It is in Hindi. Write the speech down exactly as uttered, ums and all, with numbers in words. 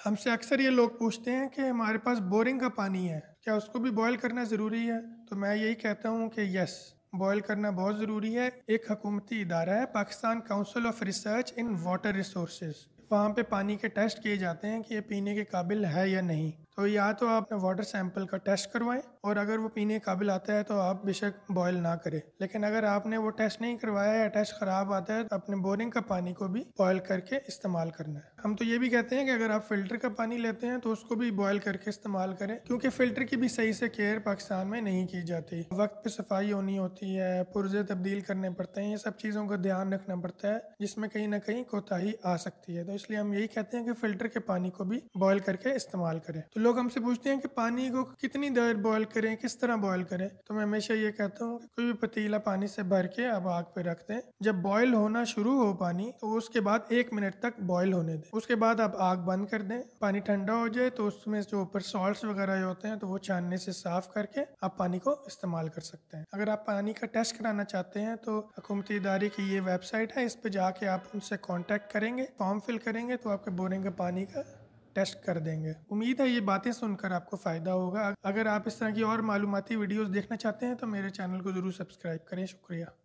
हमसे अक्सर ये लोग पूछते हैं कि हमारे पास बोरिंग का पानी है, क्या उसको भी बॉयल करना ज़रूरी है? तो मैं यही कहता हूँ कि यस, बॉयल करना बहुत ज़रूरी है। एक हुकूमती इदारा है Pakistan Council of Research in Water Resources. वहाँ पे पानी के टेस्ट किए जाते हैं कि ये पीने के काबिल है या नहीं। तो या तो आप वाटर सैंपल का टेस्ट करवाएं और अगर वो पीने के काबिल आता है तो आप बेशक बॉयल ना करें। लेकिन अगर आपने वो टेस्ट नहीं करवाया या टेस्ट ख़राब आता है तो अपने बोरिंग का पानी को भी बॉयल करके इस्तेमाल करना है। हम तो ये भी कहते हैं कि अगर आप फ़िल्टर का पानी लेते हैं तो उसको भी बॉयल करके इस्तेमाल करें, क्योंकि फ़िल्टर की भी सही से केयर पाकिस्तान में नहीं की जाती। वक्त पे सफाई होनी होती है, पुर्जे तब्दील करने पड़ते हैं, ये सब चीज़ों का ध्यान रखना पड़ता है जिसमें कहीं ना कहीं कोताही आ सकती है। तो इसलिए हम यही कहते हैं कि फ़िल्टर के पानी को भी बॉयल करके इस्तेमाल करें। तो लोग हमसे पूछते हैं कि पानी को कितनी देर बॉयल करें, किस तरह बॉयल करें। तो मैं हमेशा ये कहता हूँ कि कोई भी पतीला पानी से भर के आप आग पे रख दें। जब बॉयल होना शुरू हो पानी तो उसके बाद एक मिनट तक बॉयल होने दें। उसके बाद आप आग बंद कर दें। पानी ठंडा हो जाए तो उसमें जो ऊपर सॉल्ट्स वगैरह होते हैं तो वो छानने से साफ करके आप पानी को इस्तेमाल कर सकते हैं। अगर आप पानी का टेस्ट कराना चाहते हैं तो हुकूमती इदारे की ये वेबसाइट है, इस पे जाके आप उनसे कांटेक्ट करेंगे, फॉर्म फिल करेंगे तो आपके बोरिंग का पानी का टेस्ट कर देंगे। उम्मीद है ये बातें सुनकर आपको फ़ायदा होगा। अगर आप इस तरह की और मालूमाती वीडियोस देखना चाहते हैं तो मेरे चैनल को ज़रूर सब्सक्राइब करें। शुक्रिया।